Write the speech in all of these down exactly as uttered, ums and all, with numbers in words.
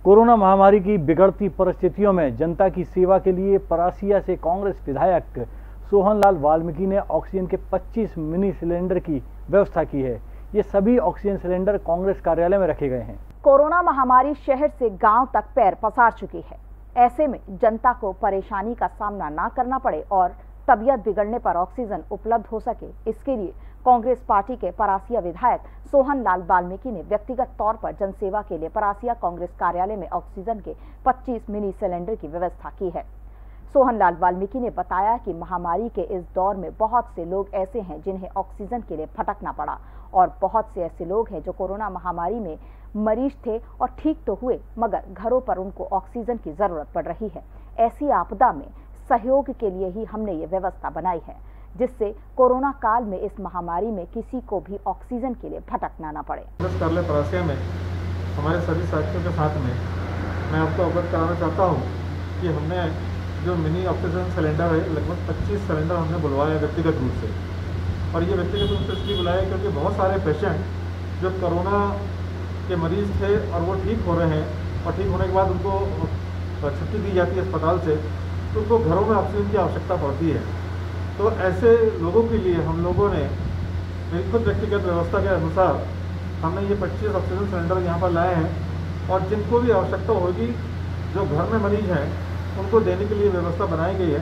Corona महामारी की बिगड़ती परिस्थितियों में जनता की सेवा के लिए परासिया से कांग्रेस विधायक सोहनलाल वाल्मीकि ने ऑक्सीजन के पच्चीस मिनी सिलेंडर की व्यवस्था की है। ये सभी ऑक्सीजन सिलेंडर कांग्रेस कार्यालय में रखे गए हैं। कोरोना महामारी शहर से गांव तक पैर पसार चुकी है। ऐसे में जनता को परेशानी का सामना ना करना पड़े और तबीयत बिगड़ने पर ऑक्सीजन उपलब्ध हो सके, इसके लिए कांग्रेस पार्टी के परासिया विधायक सोहनलाल वाल्मीकि ने व्यक्तिगत तौर पर जनसेवा के लिए परासिया कांग्रेस कार्यालय में ऑक्सीजन के पच्चीस मिनी सिलेंडर की व्यवस्था की है। सोहनलाल वाल्मीकि ने बताया कि महामारी के इस दौर में बहुत से लोग ऐसे हैं जिन्हें ऑक्सीजन के लिए भटकना पड़ा और बहुत से ऐसे लोग हैं जो कोरोना महामारी में मरीज थे और ठीक तो हुए, मगर घरों पर उनको ऑक्सीजन की जरूरत पड़ रही है। ऐसी आपदा में सहयोग के लिए ही हमने ये व्यवस्था बनाई है, जिससे कोरोना काल में इस महामारी में किसी को भी ऑक्सीजन के लिए भटकना ना पड़े। कार्यालय परासिया में हमारे सभी साथियों के साथ में मैं आपको अवगत कराना चाहता हूँ कि हमने जो मिनी ऑक्सीजन सिलेंडर है, लगभग पच्चीस सिलेंडर हमने बुलवाए व्यक्तिगत रूप से। और ये व्यक्तिगत रूप से इसलिए बुलाए क्योंकि बहुत सारे पेशेंट जो कोरोना के मरीज थे और वो ठीक हो रहे हैं और ठीक होने के बाद उनको छुट्टी दी जाती है अस्पताल से, तो उनको घरों में ऑक्सीजन की आवश्यकता पड़ती है। तो ऐसे लोगों के लिए हम लोगों ने बिल्कुल व्यक्तिगत व्यवस्था के अनुसार हमने ये पच्चीस ऑक्सीजन सिलेंडर यहाँ पर लाए हैं और जिनको भी आवश्यकता होगी, जो घर में मरीज हैं, उनको देने के लिए व्यवस्था बनाई गई है।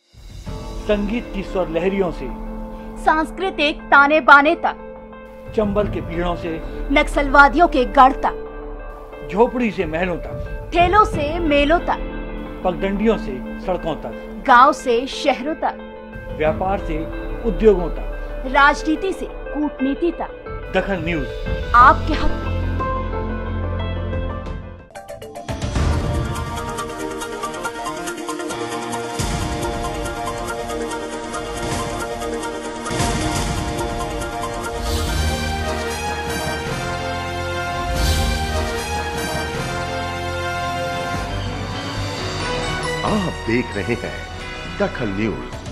संगीत की स्वर लहरियों से सांस्कृतिक ताने बाने तक, चंबल के पीड़ों से नक्सलवादियों के गढ़ तक, झोपड़ी से महलों तक, ठेलों से मेलों तक, पगडंडियों से सड़कों तक, गांव से शहरों तक, व्यापार से उद्योगों तक, राजनीति से कूटनीति तक, दखल न्यूज आपके हक में। आप देख रहे हैं दखल न्यूज।